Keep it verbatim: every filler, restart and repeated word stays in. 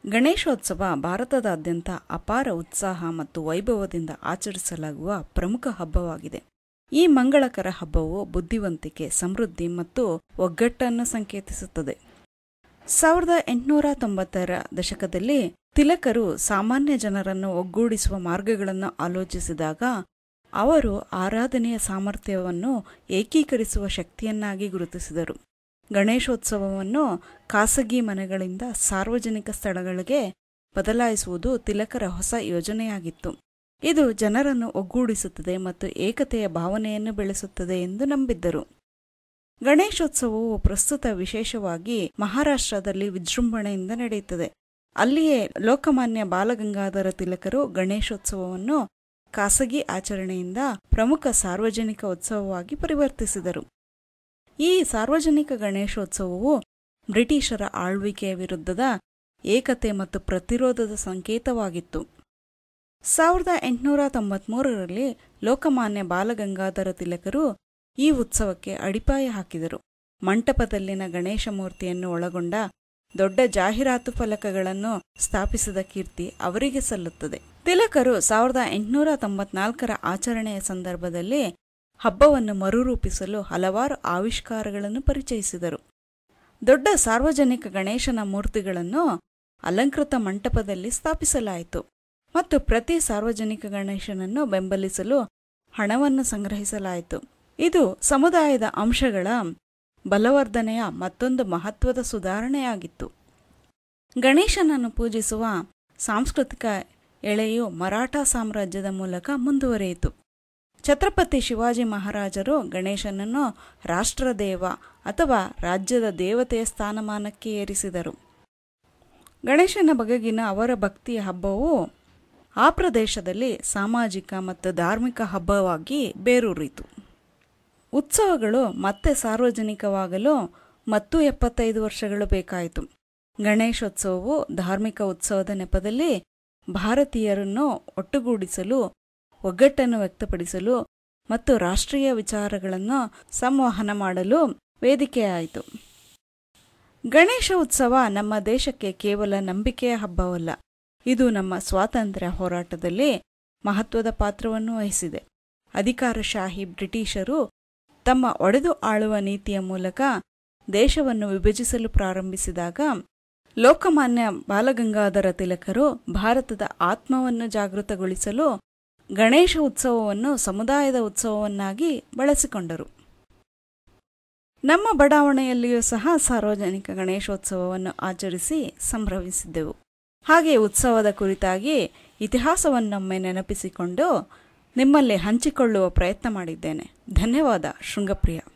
ಗಣೇಶೋತ್ಸವ ಭಾರತದಾದ್ಯಂತ ಅಪಾರ ಉತ್ಸಾಹ ಮತ್ತು ವೈಭವದಿಂದ ಆಚರಿಸಲಾಗುವ ಪ್ರಮುಖ ಹಬ್ಬವಾಗಿದೆ. ಈ ಮಂಗಳಕರ ಹಬ್ಬವು ಬುದ್ಧಿವಂತಿಕೆ, ಸಮೃದ್ಧಿ ಮತ್ತು ಒಗ್ಗಟ್ಟನ್ನು ಸಂಕೇತಿಸುತ್ತದೆ. ಸಾವಿರದ ಎಂಟುನೂರ ತೊಂಬತ್ತರ ದಶಕದಲ್ಲಿ ತಿಲಕರು ಸಾಮಾನ್ಯ ಜನರನ್ನು ಒಗ್ಗೂಡಿಸುವ ಮಾರ್ಗಗಳನ್ನು ಆಲೋಚಿಸಿದಾಗ ಅವರು ಆರಾಧನೆಯ ಸಾಮರ್ಥ್ಯವನ್ನು ಏಕೀಕರಿಸುವ ಶಕ್ತಿಯನ್ನಾಗಿ ಗುರುತಿಸಿದರು. ಗಣೇಶೋತ್ಸವವನ್ನು ಖಾಸಗಿ ಮನೆಗಳಿಂದ ಸಾರ್ವಜನಿಕ ಸ್ಥಳಗಳಿಗೆ ಬದಲಾಯಿಸುವುದು ತಿಲಕರ ಹೊಸ ಯೋಜನೆಯಾಗಿತ್ತು. ಇದು ಜನರನ್ನು ಒಗ್ಗೂಡಿಸುತ್ತದೆ ಮತ್ತು ಏಕತೆಯ ಭಾವನೆಯನ್ನು ಬೆಳೆಸುತ್ತದೆ ಎಂದು ನಂಬಿದ್ದರು. ಗಣೇಶೋತ್ಸವವು ಪ್ರಸ್ತುತ ವಿಶೇಷವಾಗಿ ಮಹಾರಾಷ್ಟ್ರದಲ್ಲಿ ವಿಜೃಂಭಣೆಯಿಂದ ನಡೆಯುತ್ತದೆ. ಅಲ್ಲಿಯೇ ಲೋಕಮಾನ್ಯ ಬಾಲಗಂಗಾಧರ ತಿಲಕರು ಗಣೇಶೋತ್ಸವವನ್ನು ಖಾಸಗಿ ಆಚರಣೆಯಿಂದ ಪ್ರಮುಖ ಸಾರ್ವಜನಿಕ ಉತ್ಸವವಾಗಿ ಪರಿವರ್ತಿಸಿದರು. ಈ ಸಾರ್ವಜನಿಕ ಗಣೇಶೋತ್ಸವವು ಬ್ರಿಟಿಷರ ಆಳ್ವಿಕೆಯ ವಿರುದ್ಧದ ಏಕತೆ ಮತ್ತು ಪ್ರತಿರೋಧದ ಸಂಕೇತವಾಗಿತ್ತು. ಸಾವಿರದ ಎಂಟುನೂರ ತೊಂಬತ್ಮೂರರಲ್ಲಿ ಲೋಕಮಾನ್ಯ ಬಾಲಗಂಗಾಧರ ತಿಲಕರು ಈ ಉತ್ಸವಕ್ಕೆ ಅಡಿಪಾಯ ಹಾಕಿದರು. ಮಂಟಪದಲ್ಲಿನ ಗಣೇಶ ಮೂರ್ತಿಯನ್ನು ಒಳಗೊಂಡ ದೊಡ್ಡ ಜಾಹೀರಾತು ಫಲಕಗಳನ್ನು ಸ್ಥಾಪಿಸಿದ ಕೀರ್ತಿ ಅವರಿಗೆ ಸಲ್ಲುತ್ತದೆ. ತಿಲಕರು ಸಾವಿರದ ಎಂಟುನೂರ ತೊಂಬತ್ನಾಲ್ಕರ ಆಚರಣೆಯ ಸಂದರ್ಭದಲ್ಲಿ ಹಬ್ಬವನ್ನು ಮರುರೂಪಿಸಲು ಹಲವಾರು ಆವಿಷ್ಕಾರಗಳನ್ನು ಪರಿಚಯಿಸಿದರು. ದೊಡ್ಡ ಸಾರ್ವಜನಿಕ ಗಣೇಶನ ಮೂರ್ತಿಗಳನ್ನು ಅಲಂಕೃತ ಮಂಟಪದಲ್ಲಿ ಸ್ಥಾಪಿಸಲಾಯಿತು ಮತ್ತು ಪ್ರತಿ ಸಾರ್ವಜನಿಕ ಗಣೇಶನನ್ನು ಬೆಂಬಲಿಸಲು ಹಣವನ್ನು ಸಂಗ್ರಹಿಸಲಾಯಿತು. ಇದು ಸಮುದಾಯದ ಅಂಶಗಳ ಬಲವರ್ಧನೆಯ ಮತ್ತೊಂದು ಮಹತ್ವದ ಸುಧಾರಣೆಯಾಗಿತ್ತು. ಗಣೇಶನನ್ನು ಪೂಜಿಸುವ ಸಾಂಸ್ಕೃತಿಕ ಎಳೆಯು ಮರಾಠ ಸಾಮ್ರಾಜ್ಯದ ಮೂಲಕ ಮುಂದುವರಿಯಿತು. ಛತ್ರಪತಿ ಶಿವಾಜಿ ಮಹಾರಾಜರು ಗಣೇಶನನ್ನು ರಾಷ್ಟ್ರದೇವ ಅಥವಾ ರಾಜ್ಯದ ದೇವತೆಯ ಸ್ಥಾನಮಾನಕ್ಕೆ ಏರಿಸಿದರು. ಗಣೇಶನ ಬಗೆಗಿನ ಅವರ ಭಕ್ತಿಯ ಹಬ್ಬವು ಆ ಪ್ರದೇಶದಲ್ಲಿ ಸಾಮಾಜಿಕ ಮತ್ತು ಧಾರ್ಮಿಕ ಹಬ್ಬವಾಗಿ ಬೇರೂರಿತು. ಉತ್ಸವಗಳು ಮತ್ತೆ ಸಾರ್ವಜನಿಕವಾಗಲು ಮತ್ತು ಎಪ್ಪತ್ತೈದು ವರ್ಷಗಳು ಬೇಕಾಯಿತು. ಗಣೇಶೋತ್ಸವವು ಧಾರ್ಮಿಕ ಉತ್ಸವದ ನೆಪದಲ್ಲಿ ಭಾರತೀಯರನ್ನು ಒಟ್ಟುಗೂಡಿಸಲು, ಒಗ್ಗಟ್ಟನ್ನು ವ್ಯಕ್ತಪಡಿಸಲು ಮತ್ತು ರಾಷ್ಟ್ರೀಯ ವಿಚಾರಗಳನ್ನು ಸಂವಹನ ಮಾಡಲು ವೇದಿಕೆಯಾಯಿತು. ಗಣೇಶ ಉತ್ಸವ ನಮ್ಮ ದೇಶಕ್ಕೆ ಕೇವಲ ನಂಬಿಕೆಯ ಹಬ್ಬವಲ್ಲ, ಇದು ನಮ್ಮ ಸ್ವಾತಂತ್ರ್ಯ ಹೋರಾಟದಲ್ಲಿ ಮಹತ್ವದ ಪಾತ್ರವನ್ನು ವಹಿಸಿದೆ. ಅಧಿಕಾರಶಾಹಿ ಬ್ರಿಟಿಷರು ತಮ್ಮ ಒಡೆದು ಆಳುವ ನೀತಿಯ ಮೂಲಕ ದೇಶವನ್ನು ವಿಭಜಿಸಲು ಪ್ರಾರಂಭಿಸಿದಾಗ ಲೋಕಮಾನ್ಯ ಬಾಲಗಂಗಾಧರ ತಿಲಕರು ಭಾರತದ ಆತ್ಮವನ್ನು ಜಾಗೃತಗೊಳಿಸಲು ಗಣೇಶ ಉತ್ಸವವನ್ನು ಸಮುದಾಯದ ಉತ್ಸವವನ್ನಾಗಿ ಬಳಸಿಕೊಂಡರು. ನಮ್ಮ ಬಡಾವಣೆಯಲ್ಲಿಯೂ ಸಹ ಸಾರ್ವಜನಿಕ ಗಣೇಶೋತ್ಸವವನ್ನು ಆಚರಿಸಿ ಸಂಭ್ರಮಿಸಿದ್ದೆವು. ಹಾಗೆ ಉತ್ಸವದ ಕುರಿತಾಗಿ ಇತಿಹಾಸವನ್ನೊಮ್ಮೆ ನೆನಪಿಸಿಕೊಂಡು ನಿಮ್ಮಲ್ಲಿ ಹಂಚಿಕೊಳ್ಳುವ ಪ್ರಯತ್ನ ಮಾಡಿದ್ದೇನೆ. ಧನ್ಯವಾದ. ಶೃಂಗಪ್ರಿಯ.